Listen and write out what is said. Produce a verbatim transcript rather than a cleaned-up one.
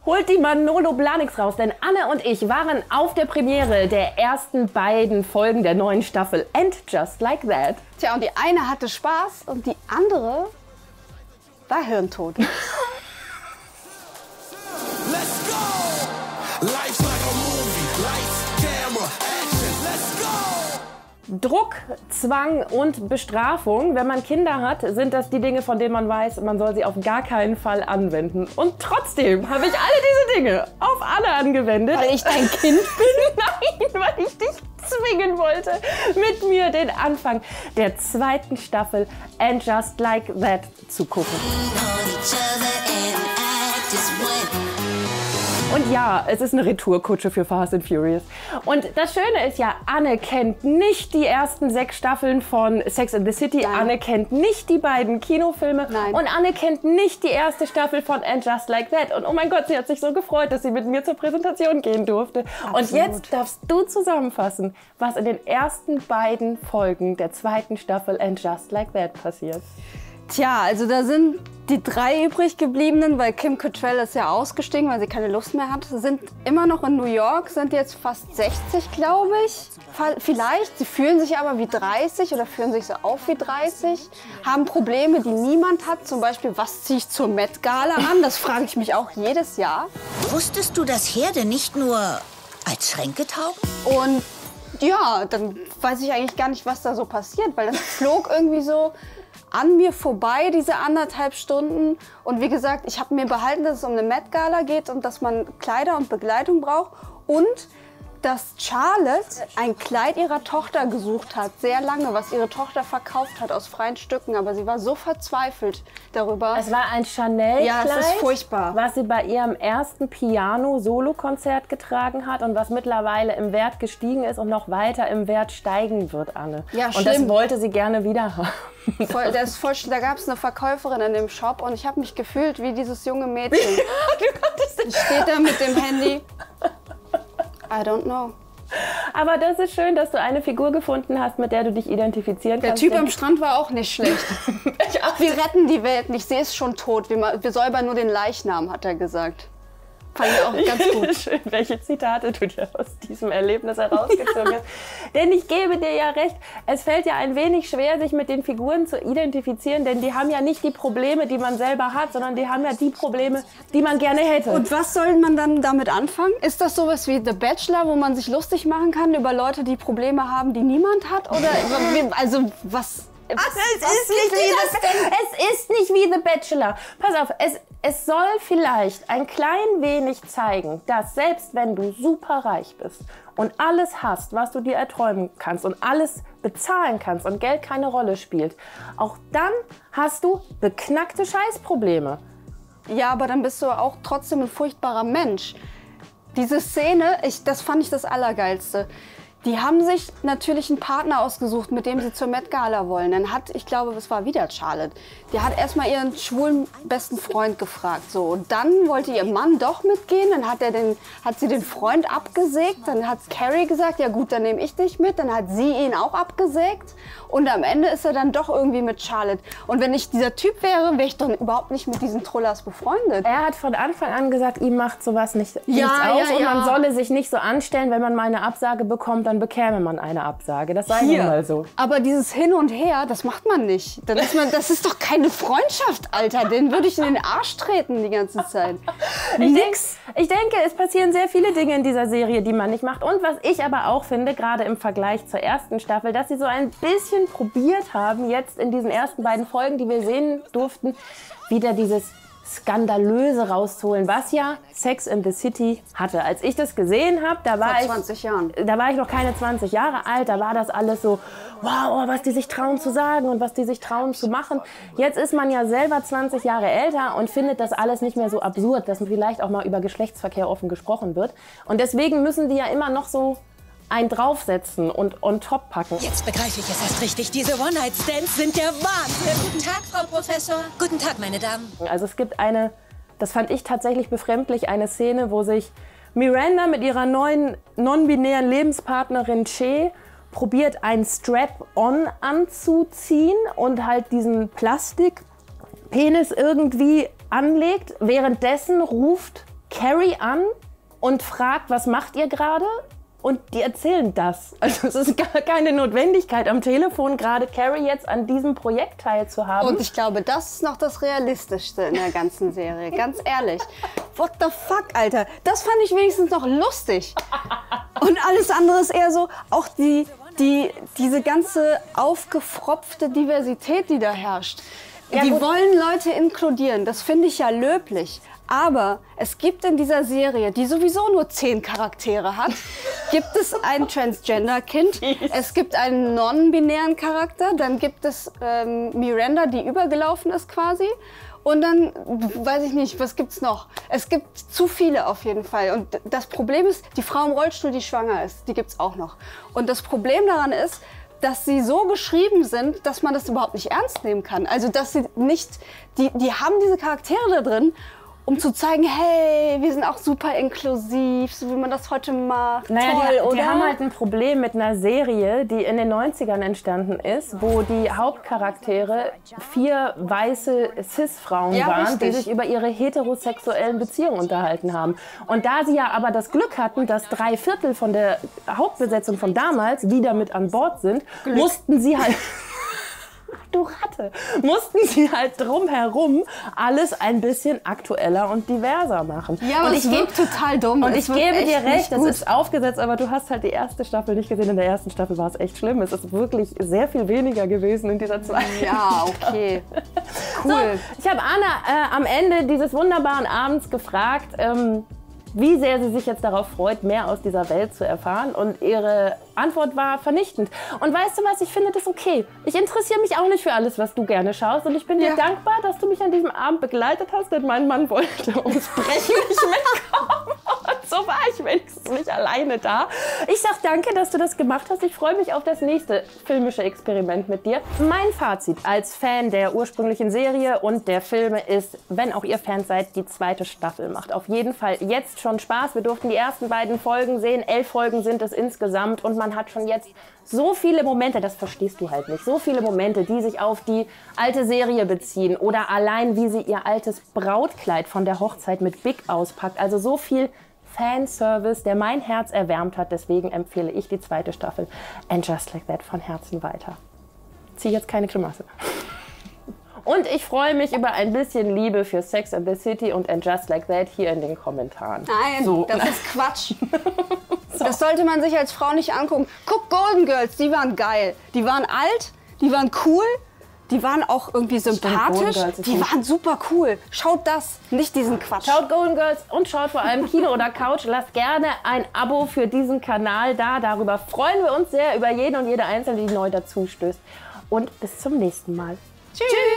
holt die Manolo Blahniks raus, denn Anne und ich waren auf der Premiere der ersten beiden Folgen der neuen Staffel And Just Like That. Tja, und die eine hatte Spaß und die andere war hirntot. Let's go! Life's like a movie. Lights, camera, action. Let's go! Druck, Zwang und Bestrafung. Wenn man Kinder hat, sind das die Dinge, von denen man weiß, man soll sie auf gar keinen Fall anwenden. Und trotzdem habe ich alle diese Dinge auf Anne angewendet. Weil ich dein Kind bin? Nein, weil ich dich zwingen wollte, mit mir den Anfang der zweiten Staffel And Just Like That zu gucken. Und ja, es ist eine Retourkutsche für Fast and Furious. Und das Schöne ist ja, Anne kennt nicht die ersten sechs Staffeln von Sex and the City. Nein. Anne kennt nicht die beiden Kinofilme. Nein. Und Anne kennt nicht die erste Staffel von And Just Like That. Und oh mein Gott, sie hat sich so gefreut, dass sie mit mir zur Präsentation gehen durfte. Absolut. Und jetzt darfst du zusammenfassen, was in den ersten beiden Folgen der zweiten Staffel And Just Like That passiert. Tja, also da sind die drei übrig gebliebenen, weil Kim Cattrall ist ja ausgestiegen, weil sie keine Lust mehr hat, sind immer noch in New York, sind jetzt fast sechzig, glaube ich. Vielleicht. Sie fühlen sich aber wie dreißig oder fühlen sich so auf wie dreißig, haben Probleme, die niemand hat. Zum Beispiel, was ziehe ich zur Met Gala an? Das frage ich mich auch jedes Jahr. Wusstest du, dass Herde nicht nur als Schränke taugen? Und ja, dann weiß ich eigentlich gar nicht, was da so passiert, weil das flog irgendwie so an mir vorbei, diese anderthalb Stunden. Und wie gesagt, ich habe mir behalten, dass es um eine Met Gala geht und dass man Kleider und Begleitung braucht. Und dass Charlotte ein Kleid ihrer Tochter gesucht hat, sehr lange, was ihre Tochter verkauft hat aus freien Stücken. Aber sie war so verzweifelt darüber. Es war ein Chanel-Kleid, ja, es ist furchtbar, was sie bei ihrem ersten Piano-Solo-Konzert getragen hat und was mittlerweile im Wert gestiegen ist und noch weiter im Wert steigen wird, Anne. Ja, und schlimm. das wollte sie gerne wieder haben. Voll, das ist voll, da gab es eine Verkäuferin in dem Shop und ich habe mich gefühlt wie dieses junge Mädchen. Die steht da mit dem Handy. I don't know. Aber das ist schön, dass du eine Figur gefunden hast, mit der du dich identifizieren Der kannst. Typ am Strand war auch nicht schlecht. Wir retten die Welt nicht, sie ist schon tot. Wir, wir säubern nur den Leichnam, hat er gesagt. Fand ich auch ganz gut. Schön, welche Zitate du dir aus diesem Erlebnis herausgezogen hast. Denn ich gebe dir ja recht, es fällt ja ein wenig schwer, sich mit den Figuren zu identifizieren, denn die haben ja nicht die Probleme, die man selber hat, sondern die haben ja die Probleme, die man gerne hätte. Und was soll man dann damit anfangen? Ist das sowas wie The Bachelor, wo man sich lustig machen kann über Leute, die Probleme haben, die niemand hat? Oder also was... Ach, es, ist nicht wie das, es ist nicht wie The Bachelor. Pass auf, es, es soll vielleicht ein klein wenig zeigen, dass selbst wenn du super reich bist und alles hast, was du dir erträumen kannst und alles bezahlen kannst und Geld keine Rolle spielt, auch dann hast du beknackte Scheißprobleme. Ja, aber dann bist du auch trotzdem ein furchtbarer Mensch. Diese Szene, ich, das fand ich das Allergeilste. Die haben sich natürlich einen Partner ausgesucht, mit dem sie zur Met Gala wollen. Dann hat, ich glaube, es war wieder Charlotte, die hat erstmal ihren schwulen besten Freund gefragt. So. Und dann wollte ihr Mann doch mitgehen, dann hat, er den, hat sie den Freund abgesägt. Dann hat Carrie gesagt, ja gut, dann nehme ich dich mit. Dann hat sie ihn auch abgesägt. Und am Ende ist er dann doch irgendwie mit Charlotte. Und wenn ich dieser Typ wäre, wäre ich doch überhaupt nicht mit diesen Trullers befreundet. Er hat von Anfang an gesagt, ihm macht sowas nicht, ja, nichts aus ja, und ja. man solle sich nicht so anstellen, wenn man mal eine Absage bekommt, dann bekäme man eine Absage. Das sei nun mal so. Aber dieses Hin und Her, das macht man nicht. Das ist, man, das ist doch keine Freundschaft, Alter. Den würde ich in den Arsch treten die ganze Zeit. Ich, denk, ich denke, es passieren sehr viele Dinge in dieser Serie, die man nicht macht. Und was ich aber auch finde, gerade im Vergleich zur ersten Staffel, dass sie so ein bisschen probiert haben, jetzt in diesen ersten beiden Folgen, die wir sehen durften, wieder dieses Skandalöse rauszuholen, was ja Sex and the City hatte. Als ich das gesehen habe, da war Vor zwanzig ich, Jahren. da war ich noch keine zwanzig Jahre alt, da war das alles so, wow, was die sich trauen zu sagen und was die sich trauen zu machen. Jetzt ist man ja selber zwanzig Jahre älter und findet das alles nicht mehr so absurd, dass vielleicht auch mal über Geschlechtsverkehr offen gesprochen wird. Und deswegen müssen die ja immer noch so ein draufsetzen und on top packen. Jetzt begreife ich es erst richtig. Diese One-Night-Stands sind der Wahnsinn. Guten Tag, Frau Professor. Guten Tag, meine Damen. Also es gibt eine, das fand ich tatsächlich befremdlich, eine Szene, wo sich Miranda mit ihrer neuen non-binären Lebenspartnerin Che probiert, ein Strap-on anzuziehen und halt diesen Plastikpenis irgendwie anlegt. Währenddessen ruft Carrie an und fragt, was macht ihr gerade? Und die erzählen das. Also es ist gar keine Notwendigkeit, am Telefon gerade Carrie jetzt an diesem Projekt teilzuhaben. Und ich glaube, das ist noch das Realistischste in der ganzen Serie. Ganz ehrlich. What the fuck, Alter? Das fand ich wenigstens noch lustig. Und alles andere ist eher so, auch die, die, diese ganze aufgefropfte Diversität, die da herrscht. Ja, die gut. wollen Leute inkludieren. Das finde ich ja löblich. Aber es gibt in dieser Serie, die sowieso nur zehn Charaktere hat, gibt es ein Transgender-Kind, es gibt einen non-binären Charakter, dann gibt es ähm, Miranda, die übergelaufen ist quasi. Und dann, weiß ich nicht, was gibt's noch? Es gibt zu viele auf jeden Fall. Und das Problem ist, die Frau im Rollstuhl, die schwanger ist, die gibt's auch noch. Und das Problem daran ist, dass sie so geschrieben sind, dass man das überhaupt nicht ernst nehmen kann. Also, dass sie nicht, die, die haben diese Charaktere da drin, um zu zeigen, hey, wir sind auch super inklusiv, so wie man das heute macht. Naja, Toll, die, oder? die haben halt ein Problem mit einer Serie, die in den neunzigern entstanden ist, wo die Hauptcharaktere vier weiße Cis-Frauen Ja, waren, die richtig. sich über ihre heterosexuellen Beziehungen unterhalten haben. Und da sie ja aber das Glück hatten, dass drei Viertel von der Hauptbesetzung von damals wieder mit an Bord sind, mussten sie halt... Du Ratte! Mussten sie halt drumherum alles ein bisschen aktueller und diverser machen. Ja, aber und es ich wirkt total dumm. Und Es ich wirkt gebe echt dir nicht recht, es gut. ist aufgesetzt, aber du hast halt die erste Staffel nicht gesehen. In der ersten Staffel war es echt schlimm. Es ist wirklich sehr viel weniger gewesen in dieser zweiten. Ja, okay. Cool. So, ich habe Anna äh, am Ende dieses wunderbaren Abends gefragt, ähm, wie sehr sie sich jetzt darauf freut, mehr aus dieser Welt zu erfahren. Und ihre Antwort war vernichtend. Und weißt du was, ich finde das okay. Ich interessiere mich auch nicht für alles, was du gerne schaust. Und ich bin dir Ja. dankbar, dass du mich an diesem Abend begleitet hast, denn mein Mann wollte ums Brechen nicht mitkommen. Und so war ich wenigstens nicht alleine da. Ich sag danke, dass du das gemacht hast. Ich freue mich auf das nächste filmische Experiment mit dir. Mein Fazit als Fan der ursprünglichen Serie und der Filme ist, wenn auch ihr Fans seid, die zweite Staffel macht auf jeden Fall jetzt schon Spaß. Wir durften die ersten beiden Folgen sehen. Elf Folgen sind es insgesamt und man hat schon jetzt so viele Momente, das verstehst du halt nicht, so viele Momente, die sich auf die alte Serie beziehen oder allein, wie sie ihr altes Brautkleid von der Hochzeit mit Big auspackt. Also so viel Fanservice, der mein Herz erwärmt hat. Deswegen empfehle ich die zweite Staffel And Just Like That von Herzen weiter. Zieh jetzt keine Grimasse. Und ich freue mich über ein bisschen Liebe für Sex and the City und And Just Like That hier in den Kommentaren. Nein, So. das ist Quatsch. Das sollte man sich als Frau nicht angucken. Guck, Golden Girls, die waren geil. Die waren alt, die waren cool, die waren auch irgendwie Golden sympathisch. Girls ist Die gut. waren super cool. Schaut das, nicht diesen Quatsch. Schaut Golden Girls und schaut vor allem Kino oder Couch. Lasst gerne ein Abo für diesen Kanal da. Darüber freuen wir uns sehr, über jeden und jede Einzelne, die neu dazu stößt. Und bis zum nächsten Mal. Tschüss!